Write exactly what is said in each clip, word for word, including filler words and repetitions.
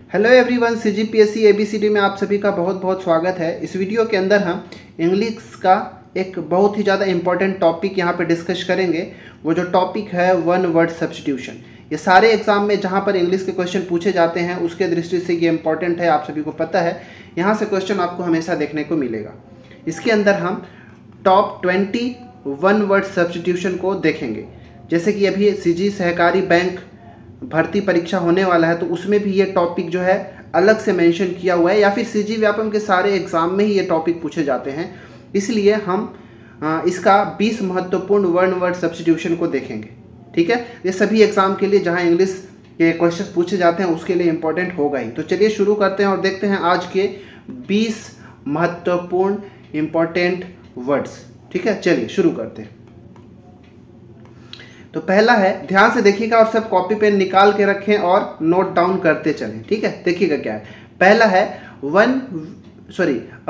Hello everyone, CGPSC ABCD में आप सभी का बहुत बहुत स्वागत है। इस वीडियो के अंदर हम इंग्लिश का एक बहुत ही ज़्यादा इंपॉर्टेंट टॉपिक यहाँ पे डिस्कस करेंगे। वो जो टॉपिक है वन वर्ड सब्स्टिट्यूशन। ये सारे एग्जाम में जहाँ पर इंग्लिश के क्वेश्चन पूछे जाते हैं उसके दृष्टि से ये इंपॉर्टेंट है, आप सभी को पता है। यहाँ से क्वेश्चन आपको हमेशा देखने को मिलेगा। इसके अंदर हम top twenty one word substitution को देखेंगे। जैसे कि अभी सीजी सहकारी बैंक भर्ती परीक्षा होने वाला है, तो उसमें भी ये टॉपिक जो है अलग से मेंशन किया हुआ है, या फिर सीजी व्यापम के सारे एग्जाम में ही ये टॉपिक पूछे जाते हैं। इसलिए हम इसका बीस महत्वपूर्ण वन वर्ड सब्स्टिट्यूशन को देखेंगे। ठीक है, ये सभी एग्जाम के लिए जहां इंग्लिश के क्वेश्चन पूछे जाते हैं उसके लिए इंपॉर्टेंट होगा ही। तो चलिए शुरू करते हैं और देखते हैं आज के बीस महत्वपूर्ण इंपॉर्टेंट वर्ड्स। ठीक है, चलिए शुरू करते हैं। तो पहला है, ध्यान से देखिएगा और सब कॉपी पेन निकाल के रखें और नोट डाउन करते चलें। ठीक है, देखिएगा क्या है। पहला है वन सॉरी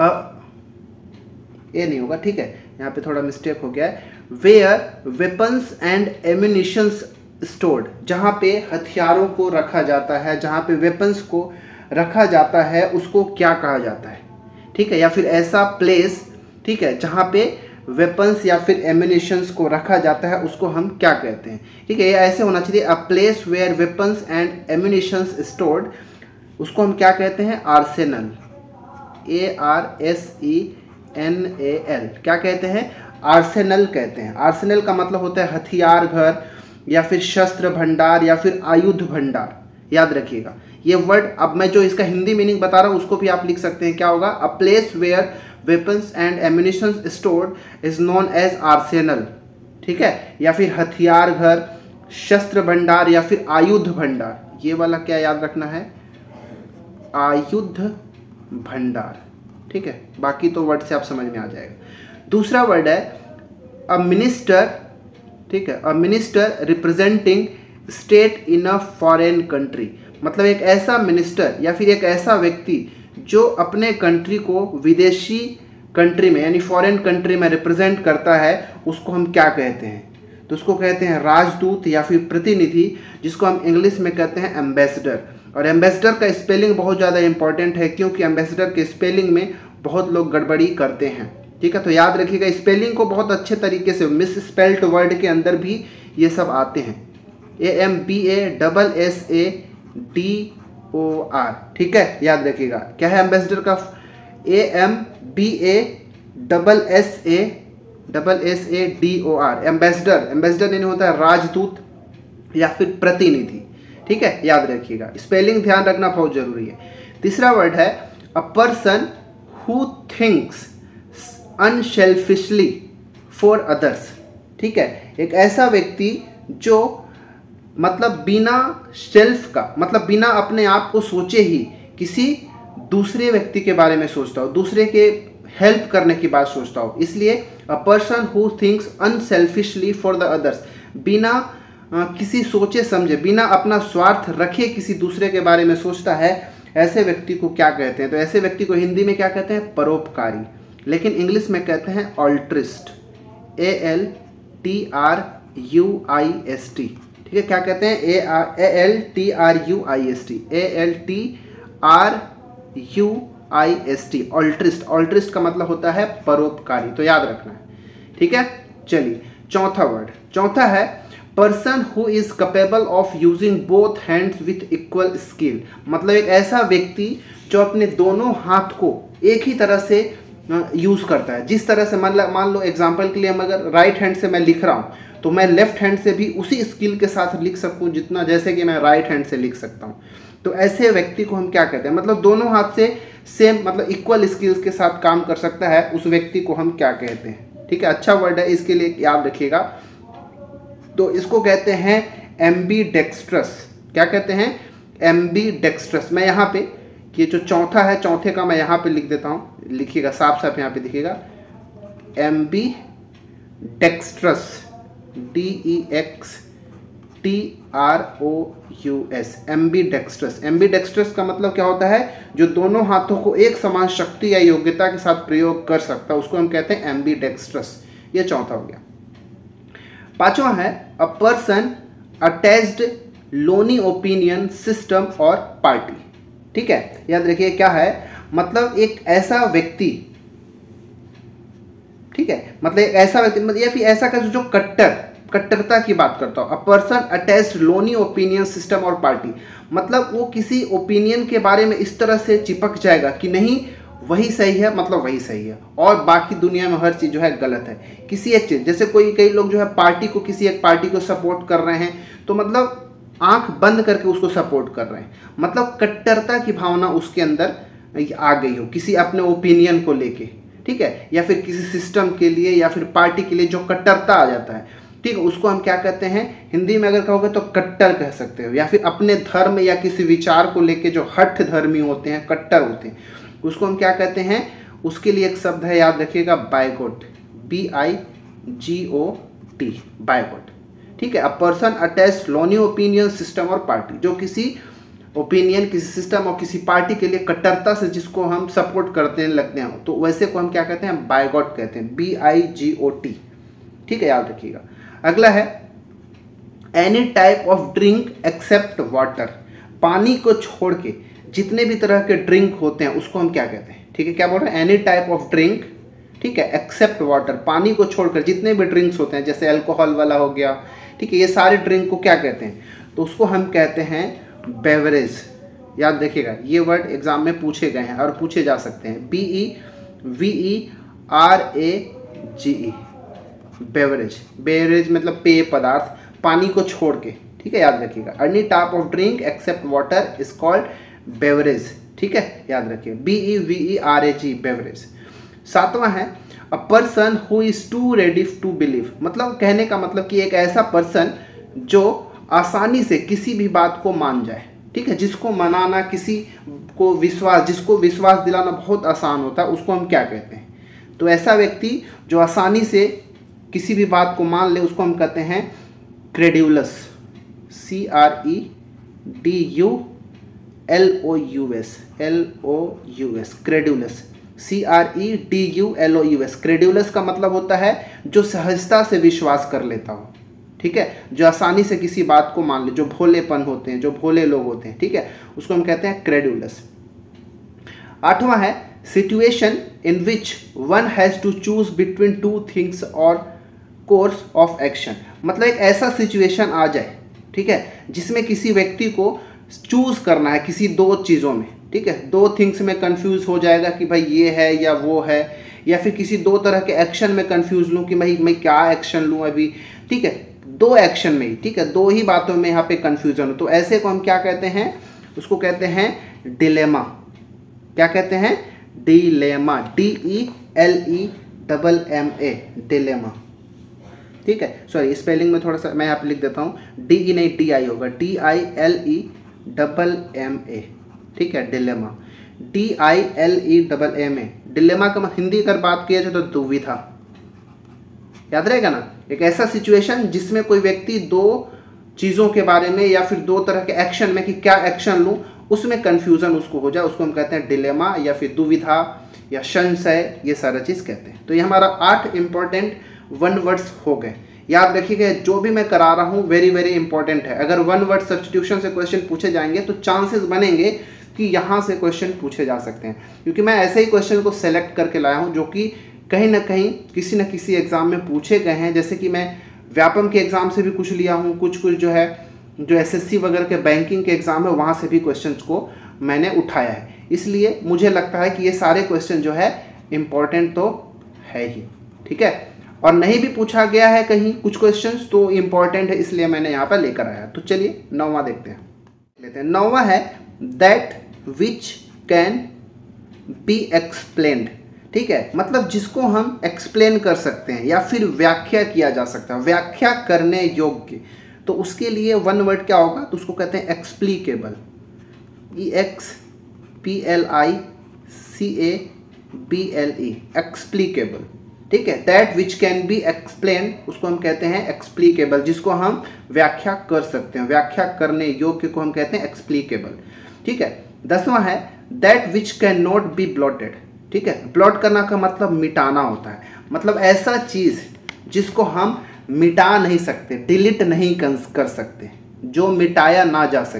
ये नहीं होगा, ठीक है, यहाँ पे थोड़ा मिस्टेक हो गया है। Where weapons and ammunitions stored, जहाँ पे हथियारों को रखा जाता है, जहाँ पे वेपन्स को रखा जाता है उसको क्या कहा जाता है। ठीक है, या फिर ऐसा प्लेस, ठीक है, जहाँ पे वेपन्स या फिर एम्यूनिशंस को रखा जाता है उसको हम क्या कहते हैं। ठीक है, ये ऐसे होना चाहिए, a place where weapons and ammunitions stored, उसको हम क्या कहते हैं, arsenal. A R S E N A L, क्या कहते हैं, आर्सेनल कहते हैं। आर्सेनल का मतलब होता है हथियार घर या फिर शस्त्र भंडार या फिर आयुध भंडार। याद रखिएगा ये वर्ड। अब मैं जो इसका हिंदी मीनिंग बता रहा हूँ उसको भी आप लिख सकते हैं। क्या होगा, a place where weapons and ammunitions stored is known as arsenal. ठीक है, या फिर हथियार घर, शस्त्र भंडार या फिर आयुध भंडार। ये वाला क्या याद रखना है, आयुध भंडार। ठीक है, बाकी तो वर्ड से आप समझ में आ जाएगा। दूसरा वर्ड है अ मिनिस्टर। ठीक है, a minister representing state in a foreign country, मतलब एक ऐसा मिनिस्टर या फिर एक ऐसा व्यक्ति जो अपने कंट्री को विदेशी कंट्री में यानी फॉरेन कंट्री में रिप्रेजेंट करता है, उसको हम क्या कहते हैं। तो उसको कहते हैं राजदूत या फिर प्रतिनिधि, जिसको हम इंग्लिश में कहते हैं एम्बेसडर। और एम्बेसडर का स्पेलिंग बहुत ज़्यादा इंपॉर्टेंट है, क्योंकि एम्बेसडर के स्पेलिंग में बहुत लोग गड़बड़ी करते हैं। ठीक है, तो याद रखिएगा स्पेलिंग को बहुत अच्छे तरीके से, मिस स्पेल्ड वर्ड के अंदर भी ये सब आते हैं। A M B A double S A D O R. ठीक है, याद रखिएगा क्या है एम्बेसडर का, A M B A double S A double S A D O R. Ambassador, ambassador नहीं होता है राजदूत या फिर प्रतिनिधि। ठीक है, याद रखिएगा, स्पेलिंग ध्यान रखना बहुत जरूरी है। तीसरा वर्ड है a person who thinks unselfishly for others. ठीक है, एक ऐसा व्यक्ति जो मतलब बिना सेल्फ का, मतलब बिना अपने आप को सोचे ही किसी दूसरे व्यक्ति के बारे में सोचता हो, दूसरे के हेल्प करने की बात सोचता हो। इसलिए a person who thinks unselfishly for the others, बिना आ, किसी सोचे समझे, बिना अपना स्वार्थ रखे किसी दूसरे के बारे में सोचता है, ऐसे व्यक्ति को क्या कहते हैं। तो ऐसे व्यक्ति को हिंदी में क्या कहते हैं, परोपकारी, लेकिन इंग्लिश में कहते हैं altruist. A L T R U I S T. ठीक है, क्या कहते हैं, A R A L T R U I S T, A L T R U I S T, altruist. Altruist का मतलब होता है परोपकारी, तो याद रखना है। ठीक है, चलिए चौथा वर्ड, चौथा है person who is capable of using both hands with equal skill, मतलब एक ऐसा व्यक्ति जो अपने दोनों हाथ को एक ही तरह से यूज करता है। जिस तरह से मान मान लो एग्जाम्पल के लिए, हम अगर राइट हैंड से मैं लिख रहा हूँ तो मैं लेफ्ट हैंड से भी उसी स्किल के साथ लिख सकूं जितना जैसे कि मैं राइट हैंड से लिख सकता हूं। तो ऐसे व्यक्ति को हम क्या कहते हैं, मतलब दोनों हाथ से सेम मतलब इक्वल स्किल्स के साथ काम कर सकता है, उस व्यक्ति को हम क्या कहते हैं। ठीक है, अच्छा वर्ड है, इसके लिए याद रखिएगा। तो इसको कहते हैं एम्बीडेक्स्ट्रस। क्या कहते हैं, एम्बीडेक्स्ट्रस। मैं यहाँ पे ये जो चौथा है, चौथे का मैं यहाँ पे लिख देता हूँ, लिखिएगा साफ साफ यहाँ पे दिखिएगा, ambidextrous, D E X T R O U S, ambidextrous. Ambidextrous का मतलब क्या होता है, जो दोनों हाथों को एक समान शक्ति या योग्यता के साथ प्रयोग कर सकता है, उसको हम कहते हैं एम्बीडेक्स्ट्रस। ये चौथा हो गया। पांचवा है a person attached loony opinion system or party. ठीक है, याद रखिए क्या है, मतलब एक ऐसा व्यक्ति, ठीक है, मतलब एक ऐसा व्यक्ति, मतलब या फिर ऐसा कर जो कट्टर कट्टरता की बात करता हूँ। A person attached loony opinion system or party, मतलब वो किसी ओपिनियन के बारे में इस तरह से चिपक जाएगा कि नहीं वही सही है, मतलब वही सही है, और बाकी दुनिया में हर चीज़ जो है गलत है। किसी एक चीज़, जैसे कोई कई लोग जो है पार्टी को, किसी एक पार्टी को सपोर्ट कर रहे हैं, तो मतलब आंख बंद करके उसको सपोर्ट कर रहे हैं, मतलब कट्टरता की भावना उसके अंदर आ गई हो किसी अपने ओपिनियन को लेके, ठीक है, या फिर किसी सिस्टम के लिए या फिर पार्टी के लिए जो कट्टरता आ जाता है, ठीक है, उसको हम क्या कहते हैं, हिंदी में अगर कहोगे तो कट्टर कह सकते हो। या फिर अपने धर्म या किसी विचार को लेके जो हठ धर्मी होते हैं, कट्टर होते हैं, उसको हम क्या कहते हैं, उसके लिए एक शब्द है, याद रखिएगा, bigot, B I G O T, bigot, ठीक है। A person attached loony opinion system or party, जो किसी ओपिनियन, किसी सिस्टम और किसी पार्टी के लिए कट्टरता से जिसको हम सपोर्ट करते हैं लगते हैं, तो वैसे को हम क्या कहते हैं, बायकॉट कहते हैं, B I G O T, ठीक है, याद रखिएगा। अगला है any type of drink except water, पानी को छोड़ के जितने भी तरह के ड्रिंक होते हैं उसको हम क्या कहते हैं, ठीक है, क्या बोल रहे हैं, एनी टाइप ऑफ ड्रिंक, ठीक है, एक्सेप्ट वाटर, पानी को छोड़कर जितने भी ड्रिंक्स होते हैं, जैसे अल्कोहल वाला हो गया, ठीक है, ये सारे ड्रिंक को क्या कहते हैं, तो उसको हम कहते हैं बेवरेज। याद रखिएगा, ये वर्ड एग्जाम में पूछे गए हैं और पूछे जा सकते हैं, B E V E R A G E, beverage. Beverage मतलब पेय पदार्थ, पानी को छोड़ के, ठीक है, याद रखिएगा। Any type of drink except water is called beverage, ठीक है, याद रखिए, B E V E R A G, beverage. सातवां है a person who is too ready to believe, मतलब कहने का मतलब कि एक ऐसा पर्सन जो आसानी से किसी भी बात को मान जाए, ठीक है, जिसको मनाना, किसी को विश्वास, जिसको विश्वास दिलाना बहुत आसान होता है, उसको हम क्या कहते हैं, तो ऐसा व्यक्ति जो आसानी से किसी भी बात को मान ले उसको हम कहते हैं credulous, C R E D U L O U S, L O U S, credulous, C R E D U L O U S. Credulous का मतलब होता है जो सहजता से विश्वास कर लेता हो, ठीक है, जो आसानी से किसी बात को मान ले, जो भोलेपन होते हैं, जो भोले लोग होते हैं, ठीक है, उसको हम कहते हैं क्रेड्यूलस। आठवां है situation in which one has to choose between two things or course of action, मतलब एक ऐसा सिचुएशन आ जाए, ठीक है, जिसमें किसी व्यक्ति को चूज करना है किसी दो चीज़ों में, ठीक है, दो थिंग्स में कंफ्यूज हो जाएगा कि भाई ये है या वो है, या फिर किसी दो तरह के एक्शन में कंफ्यूज लूँ कि भाई मैं क्या एक्शन लूँ अभी, ठीक है, दो एक्शन में ही, ठीक है, दो ही बातों में यहाँ पे कंफ्यूजन हो, तो ऐसे को हम क्या कहते हैं, उसको कहते हैं डिलेमा। क्या कहते हैं, dilemma, D E L E double M A, dilemma, ठीक है, सॉरी स्पेलिंग में थोड़ा सा मैं यहाँ पे लिख देता हूँ, डी ई नहीं डी आई होगा, D I L E double M A, ठीक है, dilemma, D I L E double M A. Dilemma का हिंदी अगर बात किया जाए तो दुविधा, याद रहेगा ना, एक ऐसा सिचुएशन जिसमें कोई व्यक्ति दो चीज़ों के बारे में या फिर दो तरह के एक्शन में कि क्या एक्शन लूँ, उसमें कन्फ्यूज़न उसको हो जाए, उसको हम कहते हैं डिलेमा या फिर दुविधा या संशय, ये सारा चीज़ कहते हैं। तो ये हमारा आठ इंपॉर्टेंट वन वर्ड्स हो गए। याद रखिएगा जो भी मैं करा रहा हूँ वेरी वेरी इंपॉर्टेंट है। अगर वन वर्ड सब्स्टिट्यूशन से क्वेश्चन पूछे जाएंगे तो चांसेस बनेंगे कि यहाँ से क्वेश्चन पूछे जा सकते हैं, क्योंकि मैं ऐसे ही क्वेश्चन को सेलेक्ट करके लाया हूँ जो कि कहीं ना कहीं किसी न किसी एग्ज़ाम में पूछे गए हैं। जैसे कि मैं व्यापम के एग्ज़ाम से भी कुछ लिया हूँ, कुछ कुछ जो है जो एसएससी वगैरह के बैंकिंग के एग्ज़ाम है वहाँ से भी क्वेश्चंस को मैंने उठाया है। इसलिए मुझे लगता है कि ये सारे क्वेश्चन जो है इम्पॉर्टेंट तो है ही, ठीक है, और नहीं भी पूछा गया है कहीं कुछ क्वेश्चंस तो इम्पॉर्टेंट है, इसलिए मैंने यहाँ पर लेकर आया। तो चलिए नौवां देखते हैं, लेते हैं। नौवां है that which can be explained, ठीक है, मतलब जिसको हम एक्सप्लेन कर सकते हैं या फिर व्याख्या किया जा सकता है, व्याख्या करने योग्य, तो उसके लिए वन वर्ड क्या होगा, तो उसको कहते हैं explicable, E X P L I C A B L E, explicable, ठीक है। That which can be explain, उसको हम कहते हैं एक्सप्लीकेबल, जिसको हम व्याख्या कर सकते हैं, व्याख्या करने योग्य को हम कहते हैं एक्सप्लीकेबल, ठीक है। दसवां है that which can not be blotted, ठीक है, ब्लॉट करना का मतलब मिटाना होता है, मतलब ऐसा चीज़ जिसको हम मिटा नहीं सकते, डिलीट नहीं कर सकते, जो मिटाया ना जा सके,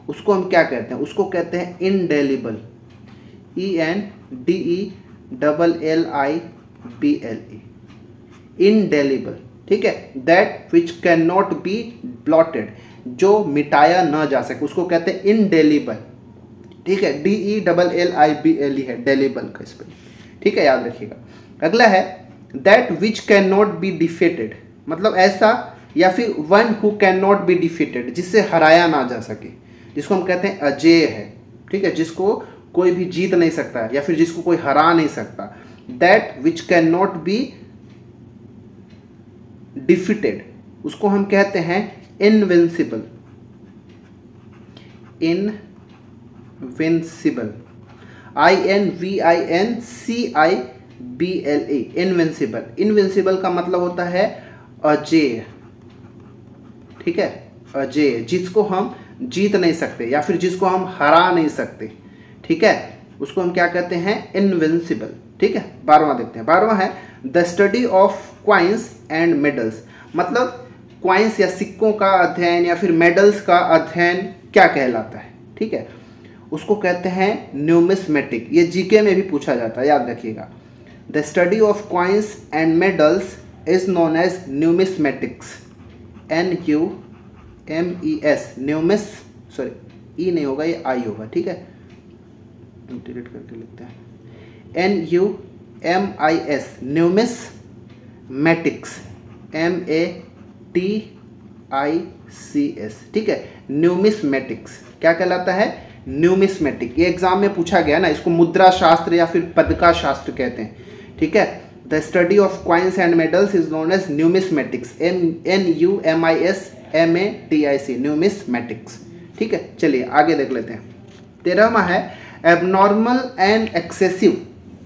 उसको हम क्या कहते हैं? उसको कहते हैं indelible, E N D E double L I B L E, indelible, ठीक है। That which can not be blotted, जो मिटाया ना जा सके, उसको कहते हैं इंडेलिबल, ठीक है। D E double L I B L E है डेलिबल का स्पेलिंग, ठीक है, याद रखिएगा। अगला है that which can not be defeated, मतलब ऐसा या फिर one who can not be defeated, जिससे हराया ना जा सके, जिसको हम कहते हैं अजेय है, ठीक है, जिसको कोई भी जीत नहीं सकता या फिर जिसको कोई हरा नहीं सकता। That which can not be defeated, उसको हम कहते हैं invincible, invincible, I N V I N C I B L A, invincible. Invincible का मतलब होता है अजेय, ठीक है, अजेय, जिसको हम जीत नहीं सकते या फिर जिसको हम हरा नहीं सकते, ठीक है, उसको हम क्या कहते हैं? इनविंसिबल, ठीक है। बारहवां देखते हैं। बारहवां है the study of coins and medals, मतलब क्वाइंस या सिक्कों का अध्ययन या फिर मेडल्स का अध्ययन क्या कहलाता है, ठीक है, उसको कहते हैं न्यूमिस्मेटिक। ये जीके में भी पूछा जाता है, याद रखिएगा। The study of coins and medals is known as numismatics, N U M E S, numis, sorry E नहीं होगा, ये आई होगा, ठीक है, डिलीट करके लिखते हैं, N U M I S, numismatics, M A T I C S, ठीक है, न्यूमिस्मेटिक्स क्या कहलाता है? न्यूमिस्मेटिक। ये एग्जाम में पूछा गया ना, इसको मुद्रा शास्त्र या फिर पदका शास्त्र कहते हैं, ठीक है। The study of coins and medals is known as numismatics, M N U M I S M A T I C, numismatics, ठीक है। चलिए आगे देख लेते हैं। तेरहवां है एबनॉर्मल एंड एक्सेसिव,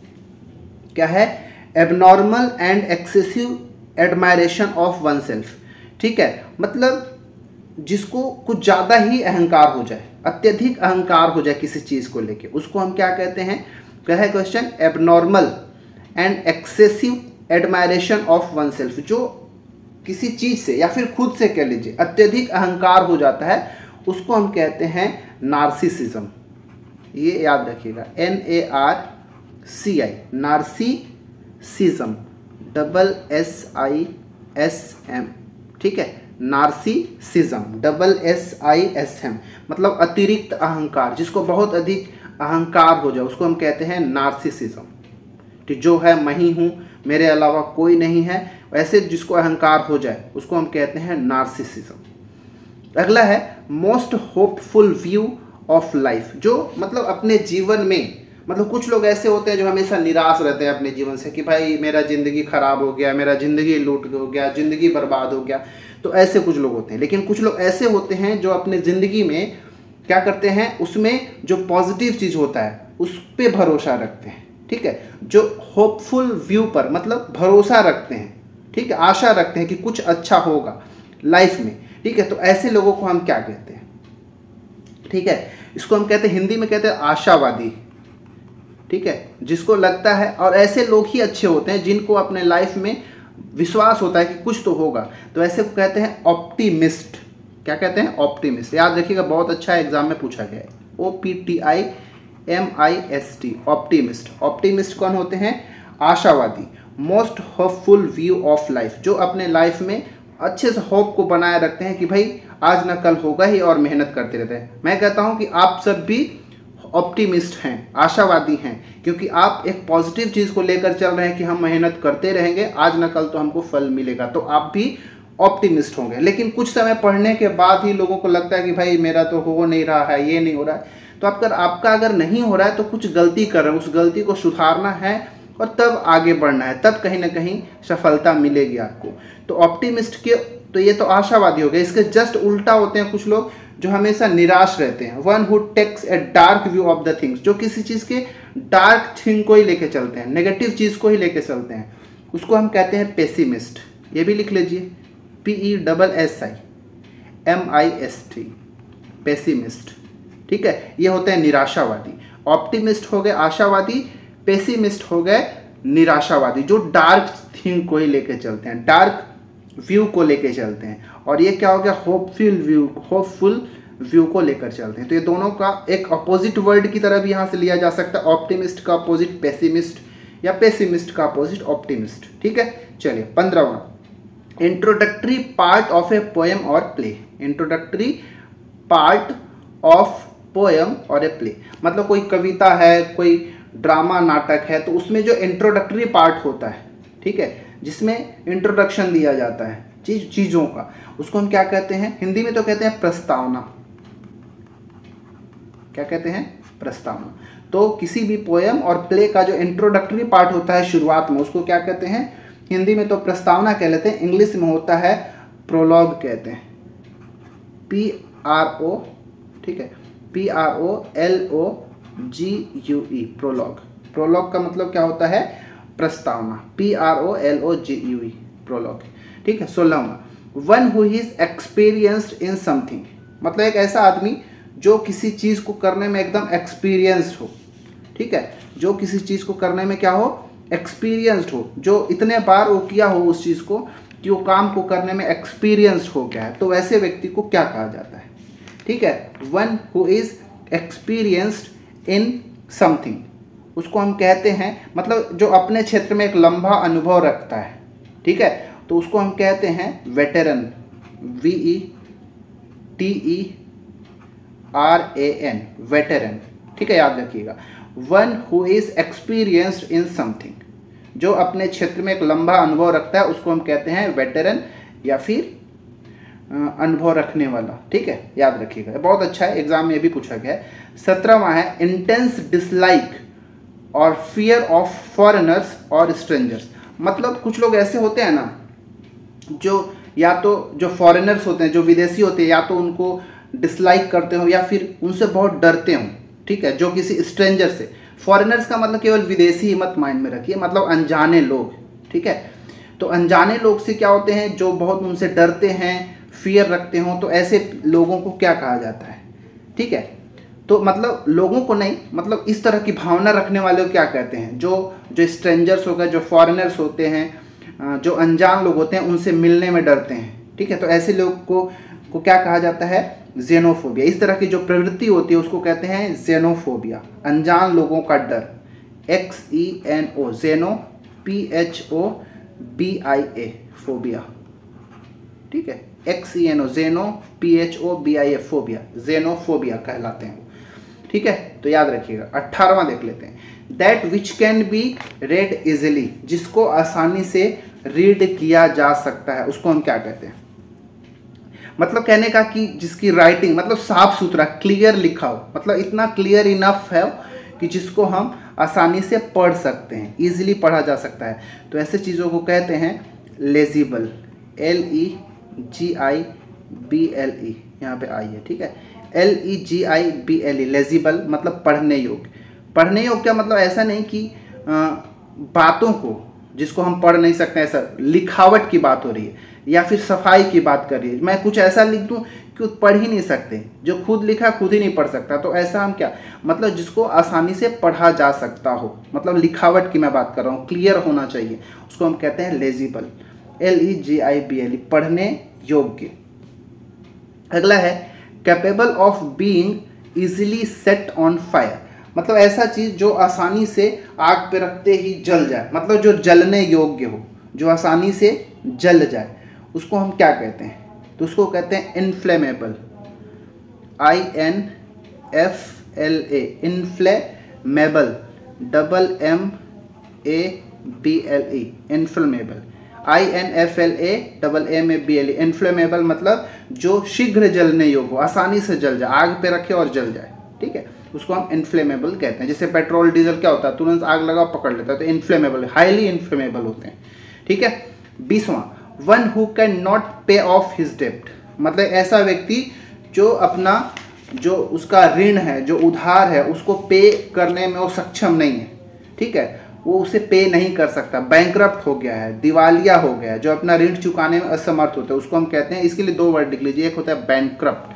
क्या है? Abnormal and excessive admiration of oneself, ठीक है, मतलब जिसको कुछ ज़्यादा ही अहंकार हो जाए, अत्यधिक अहंकार हो जाए किसी चीज़ को लेके, उसको हम क्या कहते हैं? क्या है question? Abnormal and excessive admiration of oneself, जो किसी चीज़ से या फिर खुद से कह लीजिए अत्यधिक अहंकार हो जाता है, उसको हम कहते हैं नार्सिसिज्म। ये याद रखिएगा, N A R C I, narcissism, double S I S M, ठीक है, narcissism, double S I S M, मतलब अतिरिक्त अहंकार, जिसको बहुत अधिक अहंकार हो जाए उसको हम कहते हैं नार्सिसिज्म, ठीक, जो है मैं ही हूँ, मेरे अलावा कोई नहीं है, वैसे जिसको अहंकार हो जाए उसको हम कहते हैं नार्सिसिज्म। अगला है most hopeful view of life, जो मतलब अपने जीवन में, मतलब कुछ लोग ऐसे होते हैं जो हमेशा निराश रहते हैं अपने जीवन से कि भाई मेरा ज़िंदगी ख़राब हो गया, मेरा ज़िंदगी लूट हो गया, ज़िंदगी बर्बाद हो गया, तो ऐसे कुछ लोग होते हैं। लेकिन कुछ लोग ऐसे होते हैं जो अपने ज़िंदगी में क्या करते हैं, उसमें जो पॉजिटिव चीज़ होता है उस पर भरोसा रखते हैं, ठीक है, जो होपफुल व्यू पर मतलब भरोसा रखते हैं, ठीक है, आशा रखते हैं कि कुछ अच्छा होगा लाइफ में, ठीक है, तो ऐसे लोगों को हम क्या कहते हैं? ठीक है, इसको हम कहते हैं, हिंदी में कहते हैं आशावादी, ठीक है, जिसको लगता है, और ऐसे लोग ही अच्छे होते हैं जिनको अपने लाइफ में विश्वास होता है कि कुछ तो होगा, तो ऐसे को कहते हैं ऑप्टिमिस्ट। क्या कहते हैं? ऑप्टिमिस्ट। याद रखिएगा, बहुत अच्छा एग्जाम में पूछा गया है, O P T I M I S T, optimist. Optimist कौन होते हैं? आशावादी। Most hopeful view of life, जो अपने लाइफ में अच्छे से होप को बनाए रखते हैं कि भाई आज ना कल होगा ही, और मेहनत करते रहते हैं। मैं कहता हूं कि आप सब भी ऑप्टिमिस्ट हैं, आशावादी हैं, क्योंकि आप एक पॉजिटिव चीज़ को लेकर चल रहे हैं कि हम मेहनत करते रहेंगे, आज ना कल तो हमको फल मिलेगा, तो आप भी ऑप्टिमिस्ट होंगे। लेकिन कुछ समय पढ़ने के बाद ही लोगों को लगता है कि भाई मेरा तो हो नहीं रहा है, ये नहीं हो रहा है, तो अगर आपका अगर नहीं हो रहा है तो कुछ गलती कर रहे हैं, उस गलती को सुधारना है और तब आगे बढ़ना है, तब कहीं ना कहीं सफलता मिलेगी आपको। तो ऑप्टिमिस्ट के, तो ये तो आशावादी हो गए। इसके जस्ट उल्टा होते हैं कुछ लोग जो हमेशा निराश रहते हैं। One who takes a dark view of the things, जो किसी चीज़ के डार्क थिंग को ही लेके चलते हैं, नेगेटिव चीज़ को ही लेके चलते हैं, उसको हम कहते हैं पेसिमिस्ट। ये भी लिख लीजिए, P E double S I M I S T, pessimist. ठीक है, ये होते हैं निराशावादी। ऑप्टिमिस्ट हो गए आशावादी, पेसिमिस्ट हो गए निराशावादी, जो डार्क थिंग को ही लेके चलते हैं, डार्क व्यू को लेके चलते हैं। और ये क्या हो गया? होपफुल व्यू, होपफुल व्यू को लेकर चलते हैं। तो ये दोनों का एक अपोजिट वर्ड की तरह भी यहाँ से लिया जा सकता है, ऑप्टिमिस्ट का अपोजिट पेसिमिस्ट या पेसिमिस्ट का अपोजिट ऑप्टिमिस्ट। ठीक है, चलिए पंद्रहवां, introductory part of a poem और play. Introductory part of poem और ए प्ले मतलब कोई कविता है, कोई ड्रामा नाटक है, तो उसमें जो इंट्रोडक्टरी पार्ट होता है, ठीक है, जिसमें इंट्रोडक्शन दिया जाता है चीज चीज़ों का, उसको हम क्या कहते हैं? हिंदी में तो कहते हैं प्रस्तावना। क्या कहते हैं? प्रस्तावना। तो किसी भी पोएम और प्ले का जो इंट्रोडक्टरी पार्ट होता है शुरुआत में, उसको क्या कहते हैं? हिंदी में तो प्रस्तावना कह लेते हैं, इंग्लिश में होता है प्रोलॉग कहते हैं, पी आर ओ, ठीक है, P R O L O G U E, prologue. Prologue का मतलब क्या होता है? प्रस्तावना, P R O L O G U E, prologue. ठीक है, सोलहवां, one who is experienced in something मतलब एक ऐसा आदमी जो किसी चीज़ को करने में एकदम एक्सपीरियंस्ड हो। ठीक है, जो किसी चीज़ को करने में क्या हो? एक्सपीरियंस्ड हो, जो इतने बार वो किया हो उस चीज़ को कि वो काम को करने में एक्सपीरियंस्ड हो गया है, तो वैसे व्यक्ति को क्या कहा जाता है? ठीक है, one who is experienced in something, उसको हम कहते हैं, मतलब जो अपने क्षेत्र में एक लंबा अनुभव रखता है। ठीक है, तो उसको हम कहते हैं veteran, V E T E R A N, veteran. ठीक है, याद रखिएगा, one who is experienced in something, जो अपने क्षेत्र में एक लंबा अनुभव रखता है, उसको हम कहते हैं वेटेरन या फिर अनुभव रखने वाला। ठीक है, याद रखिएगा, बहुत अच्छा है, एग्जाम में भी पूछा गया है। सत्रहवां है इंटेंस डिसलाइक और फियर ऑफ फॉरेनर्स और स्ट्रेंजर्स मतलब कुछ लोग ऐसे होते हैं ना, जो या तो जो फॉरेनर्स होते हैं, जो विदेशी होते हैं, या तो उनको डिसलाइक करते हो या फिर उनसे बहुत डरते हो। ठीक है, जो किसी स्ट्रेंजर से, फॉरेनर्स का मतलब केवल विदेशी ही मत माइंड में रखिए, मतलब अनजाने लोग। ठीक है, तो अनजाने लोग से क्या होते हैं? जो बहुत उनसे डरते हैं, फियर रखते हो, तो ऐसे लोगों को क्या कहा जाता है? ठीक है, तो मतलब लोगों को नहीं, मतलब इस तरह की भावना रखने वाले को क्या कहते हैं? जो जो स्ट्रेंजर्स हो गए, जो फॉरेनर्स होते हैं, जो अनजान लोग होते हैं, उनसे मिलने में डरते हैं। ठीक है, तो ऐसे लोग को को क्या कहा जाता है? जेनोफोबिया। इस तरह की जो प्रवृत्ति होती है उसको कहते हैं जेनोफोबिया, अनजान लोगों का डर, x E N O, xeno, P H O B I A, phobia. ठीक है, X E N O, xeno, P H O B I A, phobia, xenophobia कहलाते हैं। ठीक है, तो याद रखिएगा। अट्ठारहवां देख लेते हैं, that which can be read easily, जिसको आसानी से रीड किया जा सकता है, उसको हम क्या कहते हैं? मतलब कहने का कि जिसकी राइटिंग मतलब साफ सुथरा, क्लियर लिखा हो, मतलब इतना क्लियर इनफ है कि जिसको हम आसानी से पढ़ सकते हैं, इजीली पढ़ा जा सकता है, तो ऐसे चीज़ों को कहते हैं legible, L E G I B L E, यहाँ पे आई है। ठीक है, L E G I B L E, legible मतलब पढ़ने योग्य। पढ़ने योग्य क्या मतलब? ऐसा नहीं कि आ, बातों को जिसको हम पढ़ नहीं सकते, ऐसा लिखावट की बात हो रही है या फिर सफाई की बात कर रही है। मैं कुछ ऐसा लिख दूं कि पढ़ ही नहीं सकते, जो खुद लिखा खुद ही नहीं पढ़ सकता, तो ऐसा हम क्या मतलब जिसको आसानी से पढ़ा जा सकता हो, मतलब लिखावट की मैं बात कर रहा हूँ, क्लियर होना चाहिए, उसको हम कहते हैं legible, L E G I B L E, पढ़ने योग्य। अगला है capable of being easily set on fire, मतलब ऐसा चीज़ जो आसानी से आग पे रखते ही जल जाए, मतलब जो जलने योग्य हो, जो आसानी से जल जाए, उसको हम क्या कहते हैं? तो उसको कहते हैं inflammable, I N F L A, inflammable, double M A B L E, inflammable, I N F L A double M A B L E, inflammable मतलब जो शीघ्र जलने योग्य हो, आसानी से जल जाए, आग पे रखे और जल जाए। ठीक है, उसको हम इनफ्लेमेबल कहते हैं। जैसे पेट्रोल डीजल क्या होता है, तुरंत आग लगा पकड़ लेता है, तो इनफ्लेमेबल, हाईली इनफ्लेमेबल होते हैं। ठीक है, बीसवां, one who can not pay off his डेब्ट, मतलब ऐसा व्यक्ति जो अपना जो उसका ऋण है, जो उधार है, उसको पे करने में वो सक्षम नहीं है। ठीक है, वो उसे पे नहीं कर सकता, बैंकरप्ट हो गया है, दिवालिया हो गया है, जो अपना ऋण चुकाने में असमर्थ होता है, उसको हम कहते हैं, इसके लिए दो वर्ड लिख लीजिए, एक होता है bankrupt,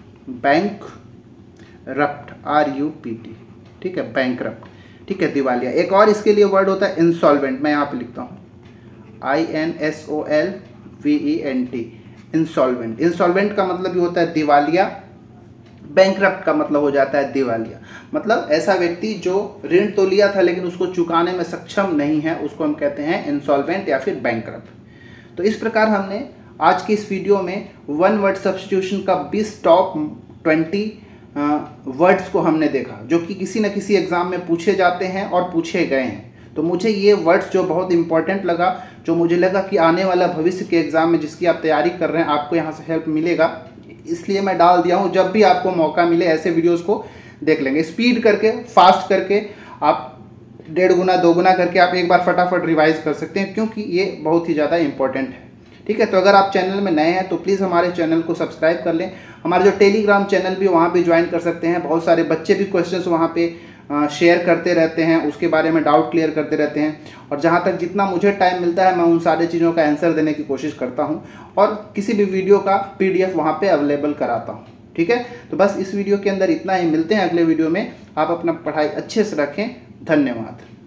bankrupt, R U P T. ठीक है, बैंकरप्ट। ठीक है, दिवालिया। एक और इसके लिए वर्ड होता है इंसॉल्वेंट, मैं यहाँ पे लिखता हूँ, I N S O L V E N T, insolvent. Insolvent का मतलब ये होता है दिवालिया, बैंकरप्ट का मतलब हो जाता है दिवालिया। मतलब ऐसा व्यक्ति जो ऋण तो लिया था लेकिन उसको चुकाने में सक्षम नहीं है, उसको हम कहते हैं इंसॉल्वेंट या फिर बैंकरप्ट। तो इस प्रकार हमने आज की इस वीडियो में वन वर्ड सब्स्टिट्यूशन का बीस टॉप ट्वेंटी वर्ड्स को हमने देखा जो कि किसी न किसी एग्जाम में पूछे जाते हैं और पूछे गए हैं। तो मुझे ये वर्ड्स जो बहुत इंपॉर्टेंट लगा, जो मुझे लगा कि आने वाला भविष्य के एग्जाम में जिसकी आप तैयारी कर रहे हैं आपको यहाँ से हेल्प मिलेगा, इसलिए मैं डाल दिया हूँ। जब भी आपको मौका मिले ऐसे वीडियोस को देख लेंगे, स्पीड करके, फास्ट करके, आप डेढ़ गुना दो गुना करके आप एक बार फटाफट रिवाइज कर सकते हैं, क्योंकि ये बहुत ही ज़्यादा इंपॉर्टेंट है। ठीक है, तो अगर आप चैनल में नए हैं तो प्लीज़ हमारे चैनल को सब्सक्राइब कर लें। हमारा जो टेलीग्राम चैनल भी, वहाँ भी ज्वाइन कर सकते हैं। बहुत सारे बच्चे भी क्वेश्चंस वहाँ पे शेयर करते रहते हैं, उसके बारे में डाउट क्लियर करते रहते हैं, और जहाँ तक जितना मुझे टाइम मिलता है मैं उन सारी चीज़ों का आंसर देने की कोशिश करता हूँ, और किसी भी वीडियो का पीडीएफ वहाँ पे अवेलेबल कराता हूँ। ठीक है, तो बस इस वीडियो के अंदर इतना ही। मिलते हैं अगले वीडियो में। आप अपना पढ़ाई अच्छे से रखें। धन्यवाद।